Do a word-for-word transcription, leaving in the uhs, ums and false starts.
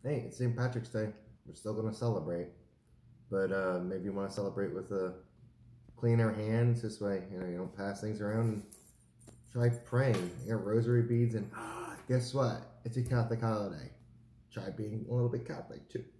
hey, it's Saint Patrick's Day. We're still going to celebrate. But uh, maybe you want to celebrate with a cleaner hands. This way, you know, you don't pass things around. And try praying. You got rosary beads. And ah, guess what? It's a Catholic holiday. Try being a little bit Catholic too.